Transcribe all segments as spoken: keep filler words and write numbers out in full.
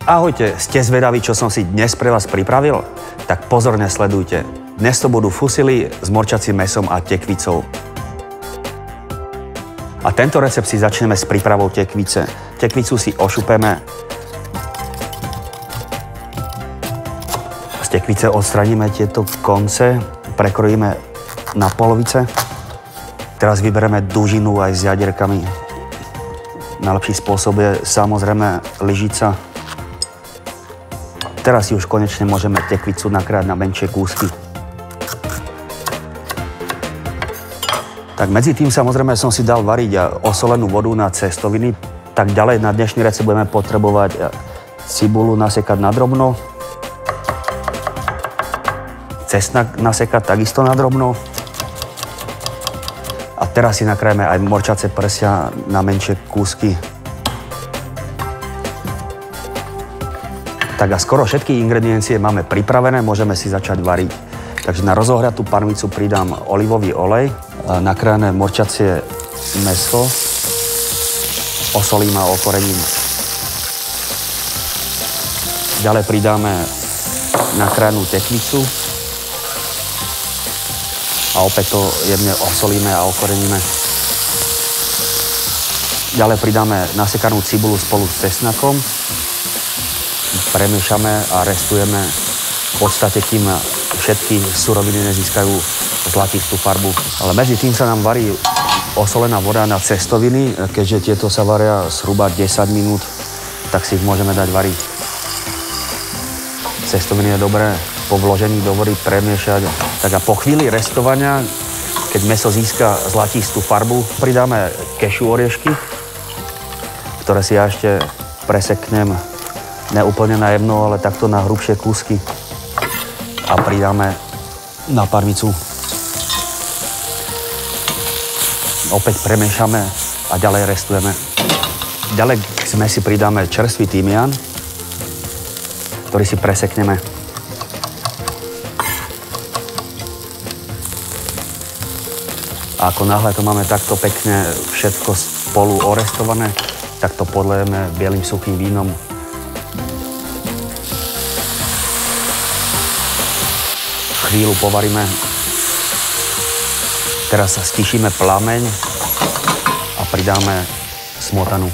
Ahojte, ste zvedaví, čo som si dnes pre vás pripravil? Tak pozorne sledujte. Dnes to budú fusily s morčacím mäsom a tekvicou. A tento recept si začneme s prípravou tekvice. Tekvicu si ošupeme. Z tekvice odstraníme tieto konce, prekrojíme na polovice. Teraz vybereme dužinu aj s jadierkami. Najlepší spôsob je samozrejme lyžica. Teraz si už konečne môžeme tekvicu nakrájať na menšie kúsky. Tak medzi tým samozrejme som si dal variť osolenú vodu na cestoviny. Tak ďalej na dnešný recept budeme potrebovať cibulu nasekať na drobno. Cesnak nasekať takisto na drobno. A teraz si nakrájeme aj morčace prsia na menšie kúsky. Tak a skoro všetky ingrediencie máme pripravené, môžeme si začať variť. Takže na rozohriatú panvicu pridám olivový olej, nakrájené morčacie mäso, osolím a okorením. Ďalej pridáme nakrájenú tekvicu a opäť to jemne osolíme a okoreníme. Ďalej pridáme nasekanú cibulu spolu s cesnakom. Premiešame a restujeme v podstate, kým všetky suroviny nezískajú zlatistú farbu. Ale medzi tým sa nám varí osolená voda na cestoviny. Keďže tieto sa varia zhruba desať minút, tak si ich môžeme dať variť. Cestoviny je dobré po vložení do vody premiešať. Tak a po chvíli restovania, keď mäso získa zlatistú farbu, pridáme kešu oriešky, ktoré si ja ešte preseknem ne úplne na jemno, ale takto na hrubšie kúsky. A pridáme na panvicu. Opäť premiešame a ďalej restujeme. Ďalej k smäsi pridáme čerstvý tymián, ktorý si presekneme. A ako náhle to máme takto pekne všetko spolu orestované, tak to podlejeme bielým suchým vínom. Chvíľu povaríme. Teraz sa stišíme plameň a pridáme smotanu.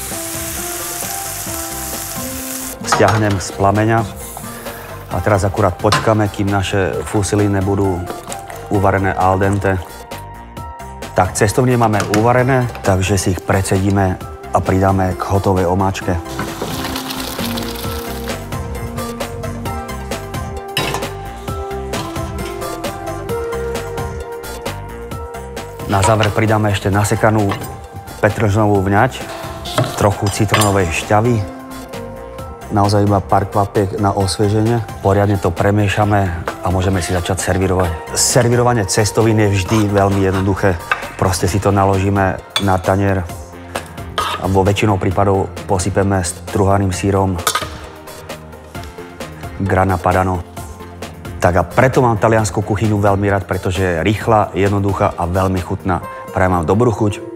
Stiahnem z plameňa a teraz akurát počkáme, kým naše fusily nebudú uvarené al dente. Tak cestoviny máme uvarené, takže si ich precedíme a pridáme k hotovej omáčke. Na záver pridáme ešte nasekanú petržnovú vňať, trochu citrónovej šťavy, naozaj iba pár kvapiek na osvieženie. Poriadne to premiešame a môžeme si začať servírovať. Servírovanie cestovín je vždy veľmi jednoduché. Proste si to naložíme na tanier a vo väčšinou prípadov posypeme struhaným sírom grana padano. Tak a preto mám taliansku kuchyňu veľmi rád, pretože je rýchla, jednoduchá a veľmi chutná. Prajem vám dobrú chuť.